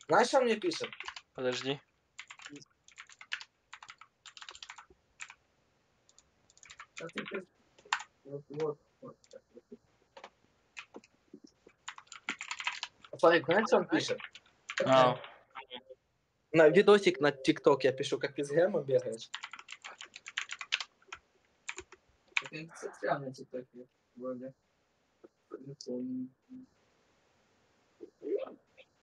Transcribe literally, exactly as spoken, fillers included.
Знаешь, что он мне пишет? Подожди. Вот, вот, вот. Славик, знаешь, что он пишет? А, На видосик на ТикТок я пишу, как из гема бегаешь. Это социально на ТикТоке вроде. Не помню.